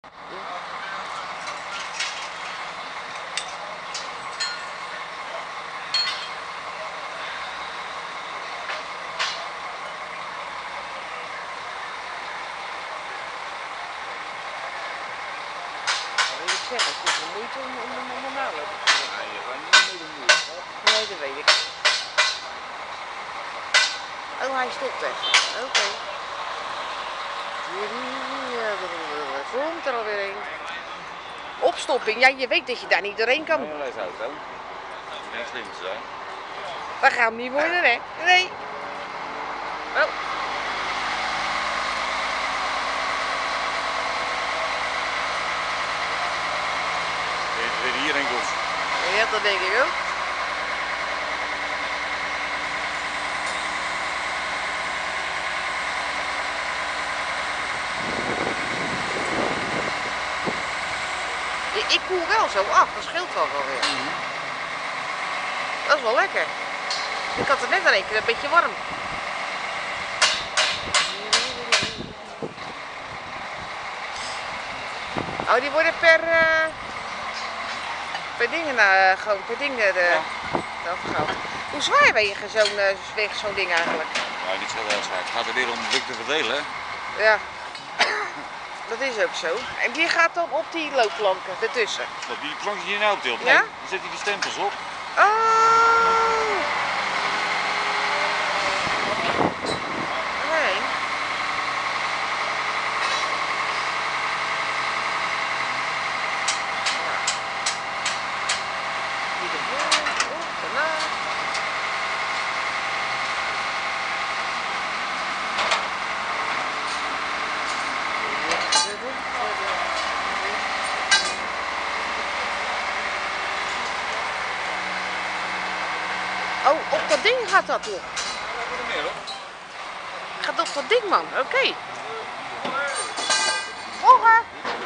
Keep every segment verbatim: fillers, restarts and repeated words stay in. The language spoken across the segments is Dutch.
Zeg, het is een moeite om, om, om normaal te doen. Nee, je gaat niet met de moeite. Nee, dat weet ik. Oh, hij stopt echt. Oké. Okay. Ja, er vormt er alweer een. Opstopping, ja, je weet dat je daar niet doorheen kan. Nee, blijf uit, hè. Geen slim te zijn. Dat gaat niet worden, hè? Nee. Oh. Weer hierheen komt. Ja, dat denk ik ook. Ik koel wel zo af, dat scheelt wel wel weer. Mm-hmm. Dat is wel lekker. Ik had het net in één keer een beetje warm. Oh, die worden per, uh, per dingen, uh, gewoon per dingen de, ja. afgehaald. Hoe zwaar wegen zo'n uh, zo'n ding eigenlijk? Nou, niet zo heel zwaar. Het gaat er weer om druk te verdelen, hè? Ja. Dat is ook zo. En die gaat dan op die loopplanken ertussen. Op die plankjes die je nou optilt? Nee, ja? dan zet hij die stempels op. Oh! Nee. Hier de voor, op, daarna. Oh, op dat ding gaat dat toch? Gaat op dat ding, man. Oké. Okay. Morgen.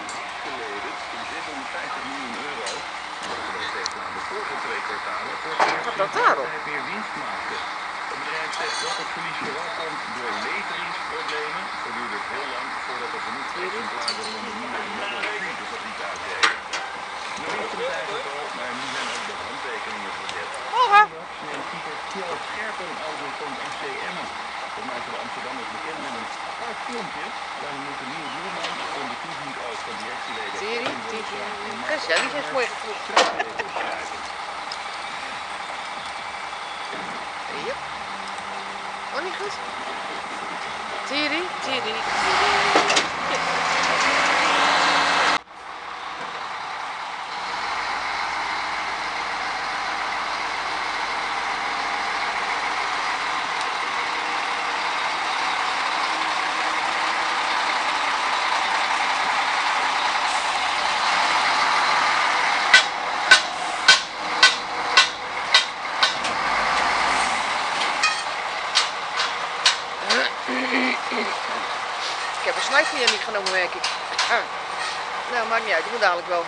Gaat dat daarop? Het bedrijf zegt dat het verlies vooral komt door leveringsproblemen. Het duurde heel lang voordat er genoeg exemplaren van de nieuwe Model drie de fabriek uitreden. We wisten het eigenlijk al, maar nu zijn ook de handtekeningen gezet. Morgen. Neemt Pieter Kjell Scherpen over van F C M. Dat maakten de Amsterdammers bekend met een apart filmpje. Dan moet de nieuwe doelman om de toezicht uit van directieleden. Tiri, tiri. Gezellig is mooi gevoeld. Yep. Oh, niet goed? Tiri, tiri, tiri. Ik heb een snijveer niet genomen, merk ik. Ah. Nou, maakt niet uit, ik moet dadelijk wel.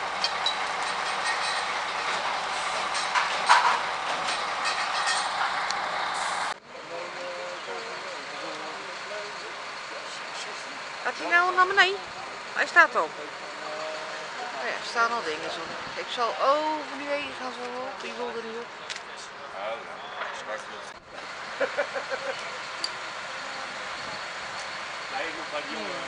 Gaat hij nou naar beneden? Hij staat al. Oh ja, er staan al dingen zo. Ik zal over die wegen gaan zo op, die wil er niet op. Oh, straks lucht. Nee, nog bij die jongen.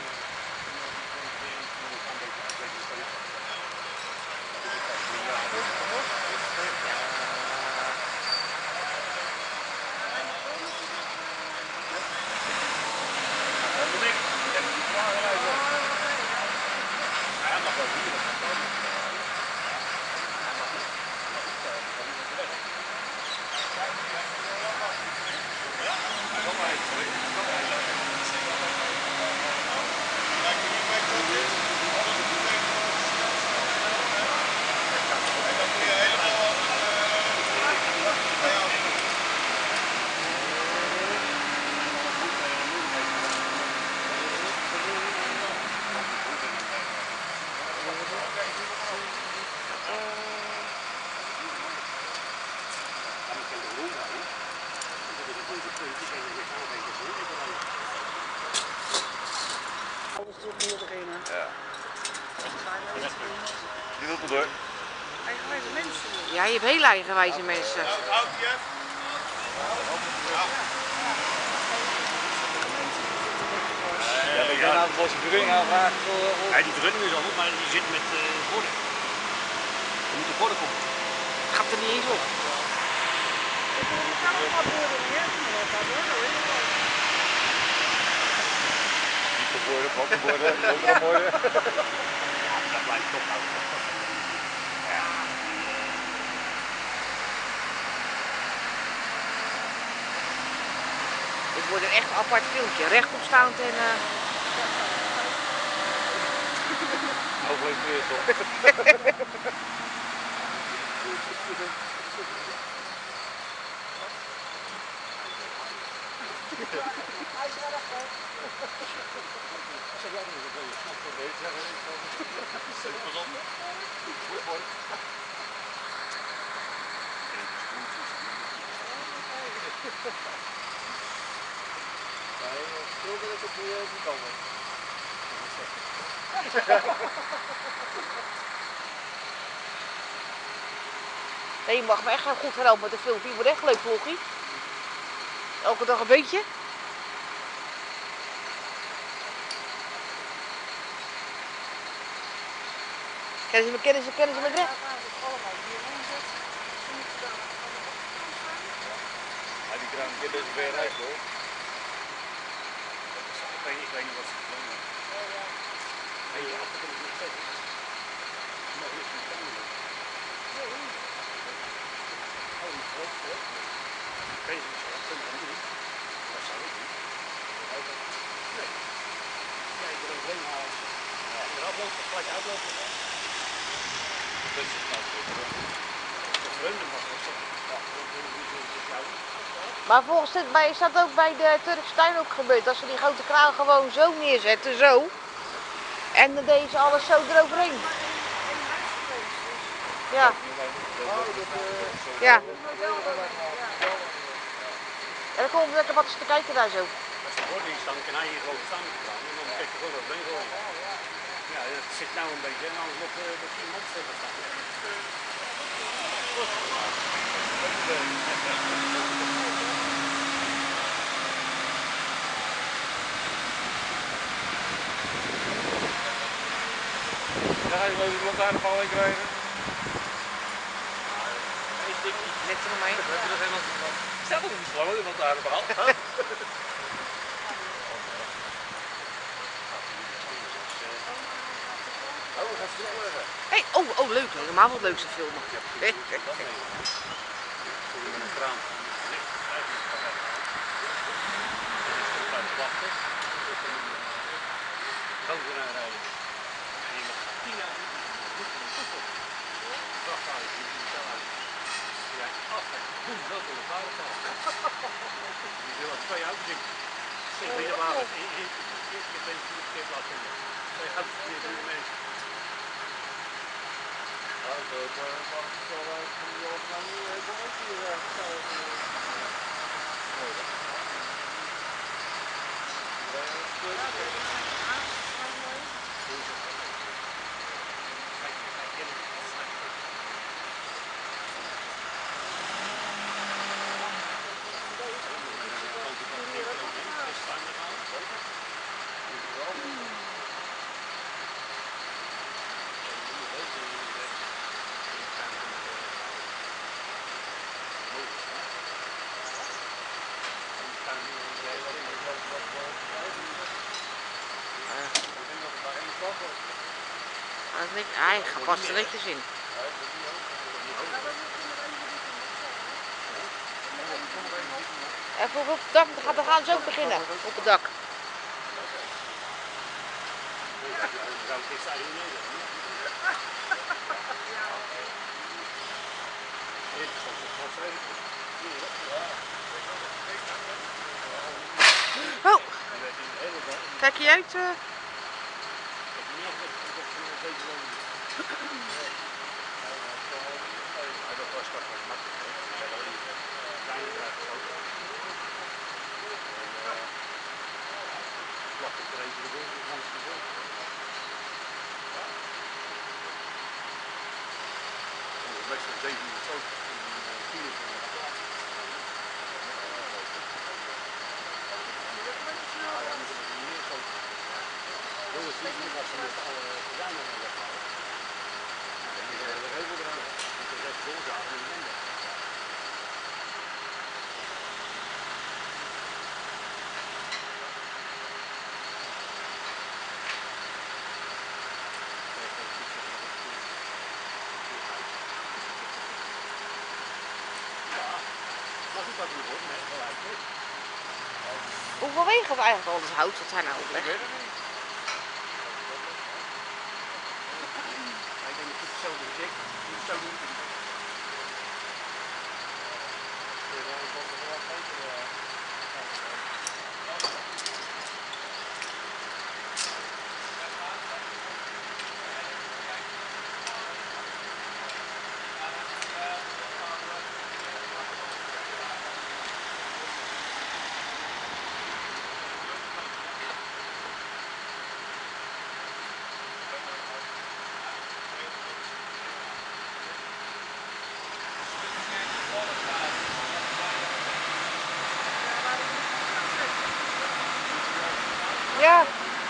Die loopt er door. Eigenwijze mensen. Ja, je hebt hele eigenwijze mensen. Ja, ik ben aan het losse vergunning aanvragen voor... Ja, die vergunning is al op, maar die zit met uh, borden. Er moet een borden komen. Het gaat er niet eens op. Diepe borden, plantenborden, loodborden. Dat blijft top houden. Ja. Dit wordt een echt apart filmpje. Rechtopstaand en... Uh... Hopelijk weer toch. Nee, je mag me echt goed gaan helpen met een filmpje. Je wordt echt leuk, vloggie. Elke dag een beetje. Kennen ze me, kennen ze, kennen ze me recht? Ja, die kraan is best weer rijp hoor. Ik weet, ik weet niet wat ze doen. En je achter kan ik niet zeggen. Je mag niet van de doen. Oh, die groot, hoor. Ik weet niet, dat kunnen we niet. Dat zou ik niet. Nee. Ja, ik wil alleen halen. Ja, eraf lopen, gelijk uitlopen. Dat is het nou voor de Dat vreemde mag wel zeggen. Ja, dat wil ik niet jou. Maar volgens dit bij, is dat ook bij de Turkse tuin ook gebeurd. Dat ze die grote kraan gewoon zo neerzetten, zo. En dan deden ze alles zo eroverheen. Ja. Ja. En dan komt lekker wat eens te kijken daar zo. Als de borden hier staan, dan kan hij hier gewoon staan met de kraan. En dan kijk je gewoon overheen gooien. Ja, dat zit nou een beetje. En anders loopt de tien man verder staan. Dan ga je wel die lantaarnpaal in krijgen. Net er nog mee. Stel dat niet gewoon, die lantaarnpaal. Hey, oh, oh, leuk. Helemaal wat leuks te filmen. Hey, hey, hey. Met een kraan. Wachten. Dan weer aanrijden. En je mag tien jaar vrachtwagen die niet zo uit. Ja, afgaan. Boem, dat in de vaderpaal. Die wil al twee auto's in. Ik weet maar, je bent niet verkeerd laten zien. Je gaat het niet doen mensen. Ja, dat mag ik wel uit van die jongens nou niet even ook hier Hij past er netjes in. En voor op het dak, dan gaan ze ook beginnen, op het dak. Oh, kijk je uit? Uh... meestal zeven uur zo. tien uur. Ja, ja, moet je meer zo. Jongens, zie je als ze met alle gordijnen weghalen. Dan moet je er heel veel eraan. Dan moet je recht doorzagen in de landen. Hoeveel wegen het eigenlijk al het hout? Wat zijn nou Ik weg? weet het niet. Ik denk dat het hetzelfde als ik. Het zo doen. Ja.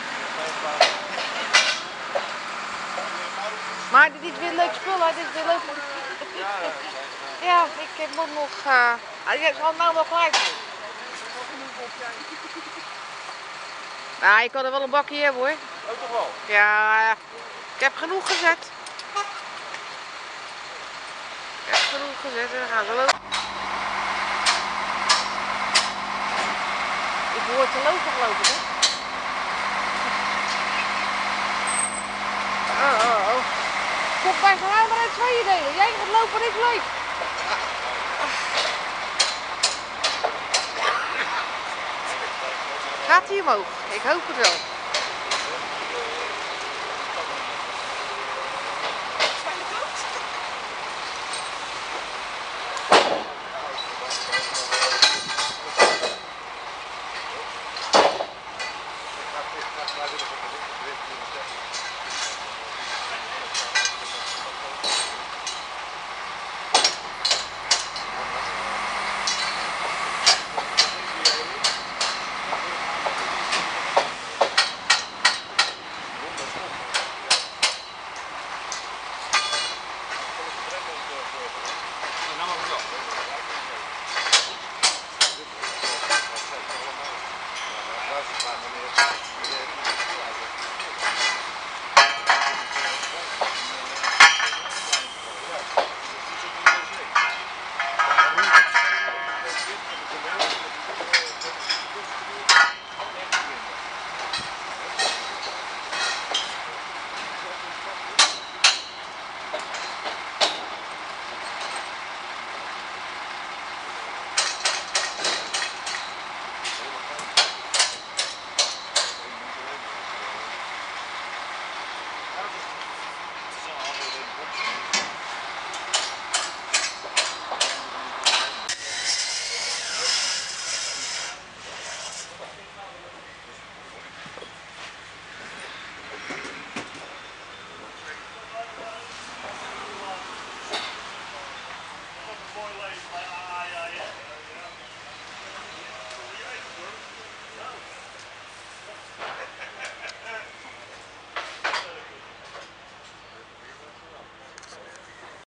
Maar dit is weer leuk spul, hè? Dit is weer leuk. Ja, ik moet nog. Uh... Ah, je zal nou wel klaar zijn. Nou, je kan er wel een bakje hebben hoor. Oh, toch wel? Ja, ik heb genoeg gezet. Ik heb genoeg gezet en dan gaan ze lopen. Ik hoor te lopen geloof ik, hè? Oh, oh, oh. Kom bij van mij maar uit tweeën delen. Jij gaat lopen, is leuk. Gaat hij omhoog? Ik hoop het wel.